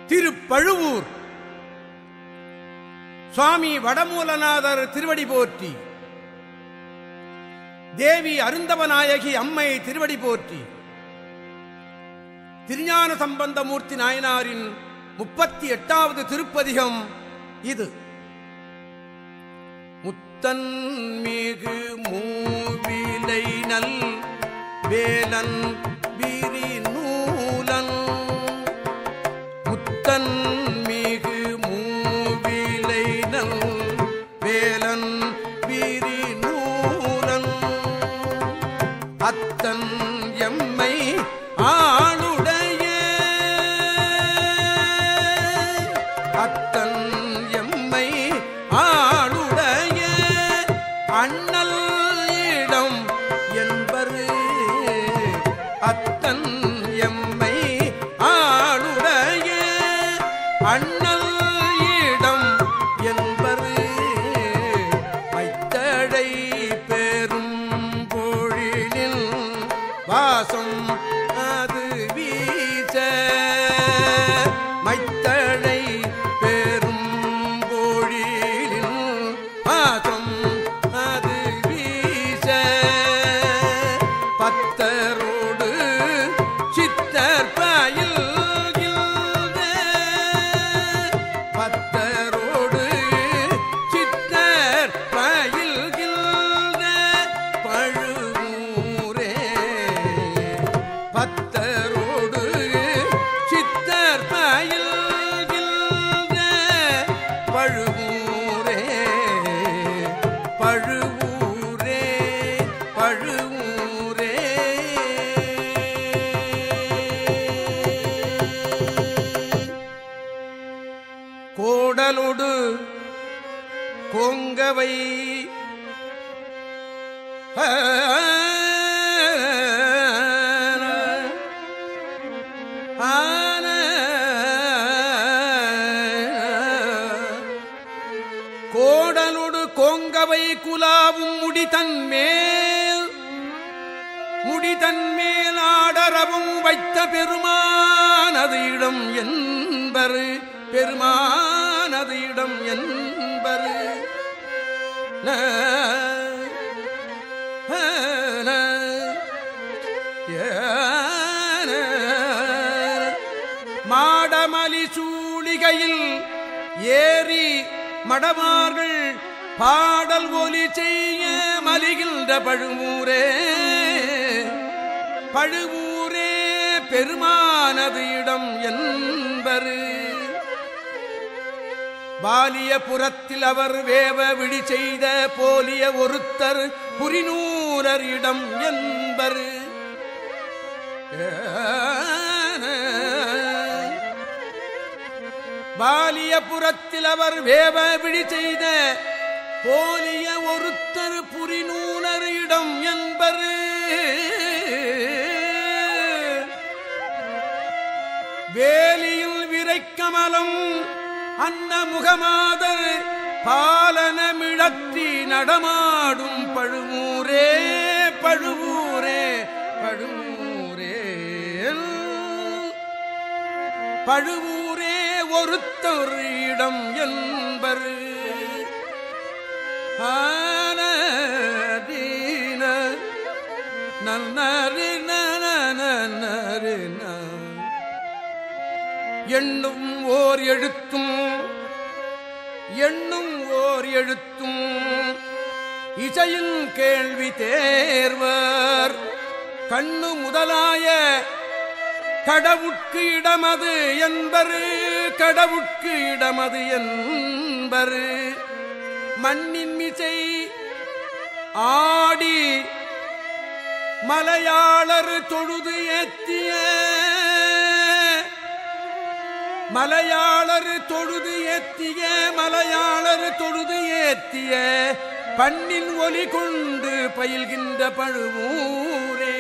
திருப்பழுவூர் சுவாமி வடமூலநாதர் திருவடி போற்றி. தேவி அருந்தவநாயகி அம்மை திருவடி போற்றி. திருஞான சம்பந்தமூர்த்தி நாயனாரின் 38வது திருப்பதிகம் இது. முத்தன் மிகு மூவிலை நல் வேலன் விரி நூலன். முத்தன் மிகு மூவிலை நல் வேலன் விரி நூலன். அத்தன் எம்மை ஆளுடைய அத்தன் எம்மை ஆளுடைய அண்ணல் இடம் என்பரு. அத்தன் எம்மை ஆளுடைய அண்ணல் இடம் என்பரு. மைத்தடை பெரும் பொழிலில் வாசம் அது வீச. மைத்தடை பெரும் பொழிலில் வாசம் அது வீச. பத்தரோடு சித்தர் பயில் பத்தரோடு சித்தர் பயில்கின்ற பழுவூரே. பத்தரோடு சித்தர் பயில்கின்ற பழுவூரே. பழுவூரே பழுவூரே. கோடலொடு கோங்கவை கோடலொடு கோங்கவை குலாவும் முடிதன்மேல் ஆடரவும் வைத்த பெருமானது இடம் என்பரு. பெருமானது இடம் என்பரு. மாடமலி சூழிகையில் ஏறி மடமார்கள் பாடல் ஒலி செய்ய மலிகின்ற பழுவூரே. பழுவூரே பெருமானது இடம் என்பரு. பாலியபுரத்தில் அவர் வேவ விழி செய்த போலிய ஒருத்தர் புரிநூரர் இடம் என்பரு. பாலியபுரத்தில் அவர் வேவ விழி செய்த போலிய ஒருத்தர் புரிநூலர் இடம் என்பரு. வேலியில் விரைக்கமலம் அன்ன முகமாதர் பாலனமிழற்றி நடமாடும் பழுவூரே. பழுவூரே பழுவூரே. பழுவூரே ஒருத்தர் இடம் என்பரு. எண்ணும் ஓர் எழுத்தும் இசையின் கேள்வி தேர்வர். கண்ணு முதலாய கடவுட்கு இடமது என்பரு. கடவுட்கு இடமது என்பரு. மண்ணின் மிசை ஆடி மலையாளர் தொழுது ஏத்திய மலையாளர் தொழுது ஏத்திய பண்ணின் ஒலி கொண்டு பயில்கின்ற பழுவூரே.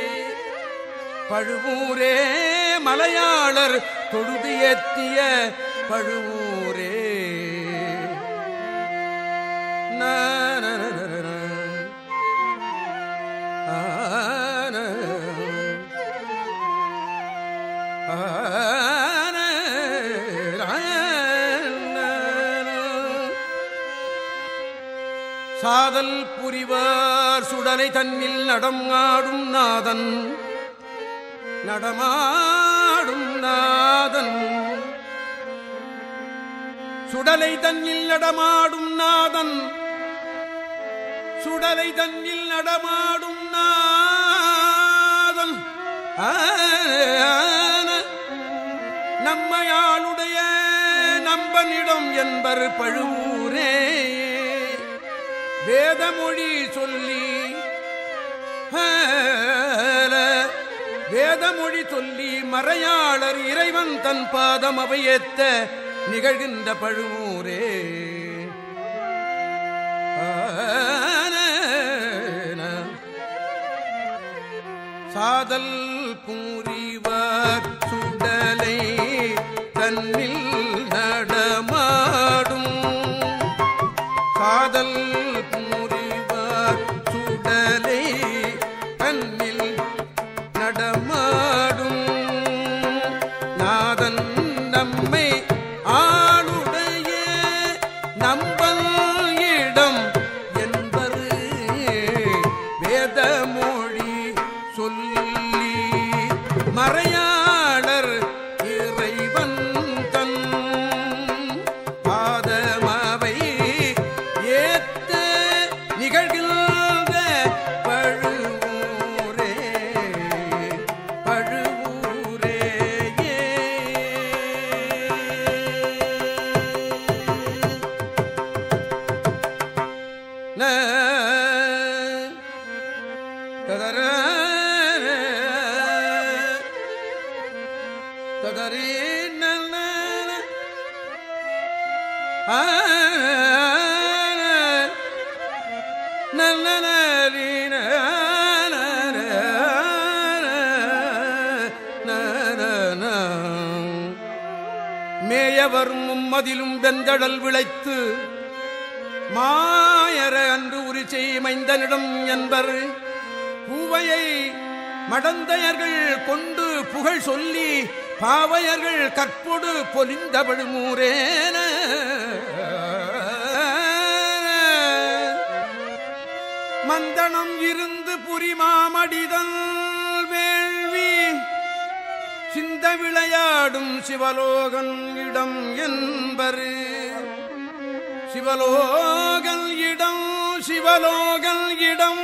பழுவூரே மலையாளர் தொழுது ஏத்திய பழுவூரே. சாதல் புரிவார் சுடலை தன்னில் நடமாடும் நாதன் நடமாடும் நாதன் சுடலை தன்னில் நடமாடும் நாதன் சுடலை தன்னில் நடமாடும் நாதன் நம்மையாளுடைய நம்பனிடம் என்பர் பழுவூரே வேதமொழி சொல்லி வேதமொழி சொல்லி மறையாளர் இறைவன் தன் பாதம் அவையேத்த நிகழ்கின்ற பழுவூரே சாதல் பூரிவார் சுடலை தன்னில் நடமாடும் சாதல் பூரிவார் சுடலை தன்னில் நடமாடும் நாதன் நம்மை ஆளுடைய நம்பல் இடம் என்பது வேதமொழி சொல்லி மறையாளர் இறைவன் தன் பாதமவை ஏத்த நிகழ்கின்ற பழுவூரே பழுவூரே ததரே மேயவர் மும்மதிலும் வெந்தடல் விளைத்து மாயர அன்று உரிச்சை மைந்தனிடம் என்பர் பூவையை மடந்தையர்கள் கொண்டு புகழ் சொல்லி பாவையர்கள் கற்பொடு பொலிந்த பழுவூரேன மந்தனம் இருந்து புரிமாமடிதல் வேள்வி சிந்த விளையாடும் சிவலோகன் இடம் என்பரு சிவலோகல் இடம் சிவலோகல் இடம்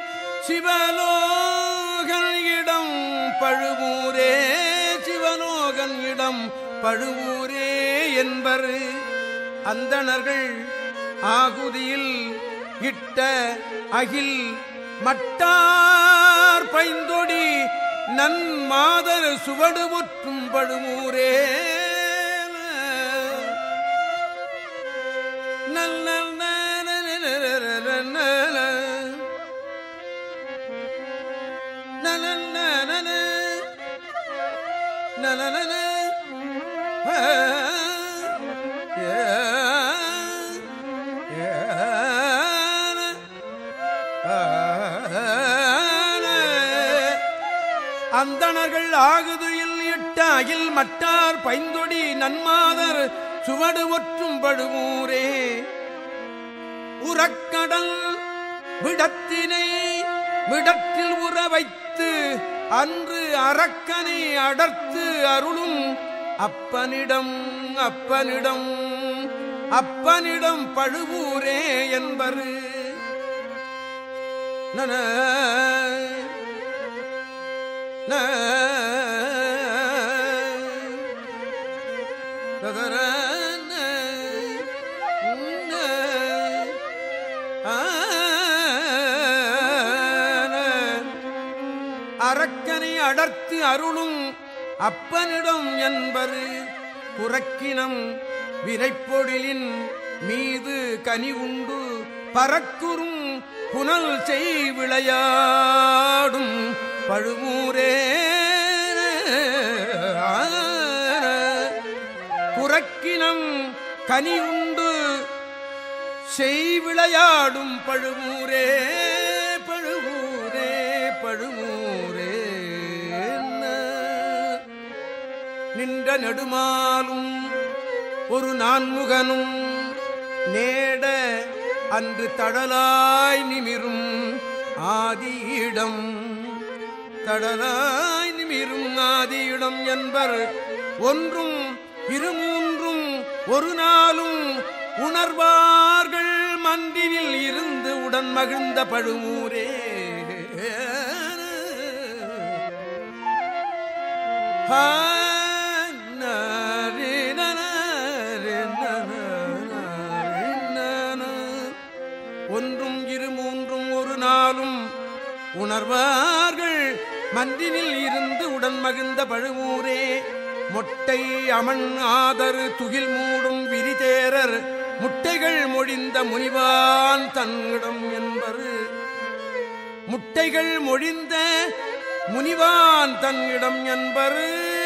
சிவலோகல் இடம் பழுவூரே சிவலோகல் இடம் பழுவூரே என்பர் அந்தணர்கள் ஆகுதியில் இட்ட அகில் மட்டார் பைந்தொடி நன்மாதர் சுவடு முற்றும் பழுவூரே நல்ல அந்தணர்கள் ஆகுதியில் இட்ட அகில் மட்டார் பைந்தொடி நன்மாதர் சுவடு ஒற்றும் பழுவூரே உறக்கடல் விடத்தினை விடத்தில் உற வைத்து அன்று அரக்கனை அடர்த்து அருளும் அப்பனிடம் அப்பனிடம் அப்பனிடம் பழுவூரே என்பர் நன அரக்கனை அடர்த்து அருளும் அப்பனிடம் என்பது புறக்கினம் விரைப்பொழிலின் மீது கனி உண்டு பறக்குறும் புனல் செய் விளையாடும் பழுவூரே புறக்கினம் கனி உண்டு செய் விளையாடும் பழுவூரே பழுவூரே பழுவூரே நின்ற நெடுமாலும் ஒரு நான்முகனும் நேட அன்று தடலாய் நிமிரும் ஆதியிடம் தடலாய் நிமிரும் ஆதியிடம் என்பர் ஒன்றும் இருமூன்றும் ஒரு நாளும் உணர்வார்கள் மன்றினில் இருந்து உடன் மகிழ்ந்த பழுவூரே. ஒன்றும் இருமூன்றும் ஒரு நாளும் உணர்வார்கள் மன்றினில் இருந்து உடன் மகிழ்ந்த பழுவூரே. மொட்டை அமன் ஆதரு துகில் மூடும் விரிதேரர் முட்டைகள் மொழிந்த முனிவான் தன்னிடம் என்பர் முட்டைகள் மொழிந்த முனிவான் தன்னிடம் என்பர்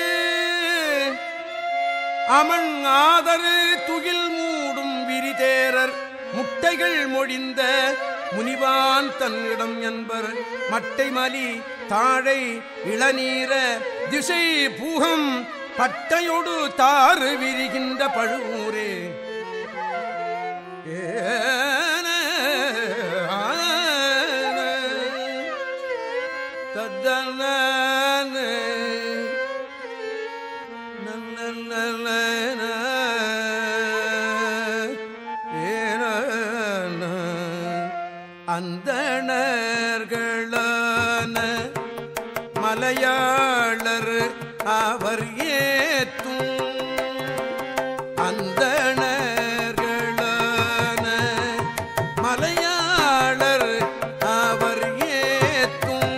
அமன் ஆதரு துகில் மூடும் விரிதேரர் முட்டைகள் மொழிந்த முனிவான் தன்னிடம் என்பர் மட்டை மலி தாழை இளநீர திசை பூகம் பட்டையொடு தாறு விரிகின்ற பழுவூரே. அந்தணர்களான மலையாளர் அவர் ஏத்தும் அந்தணர்களான மலையாளர் அவர் ஏத்தும்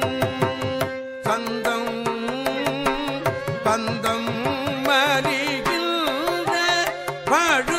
சந்தம் பந்தம் மலிகின்ற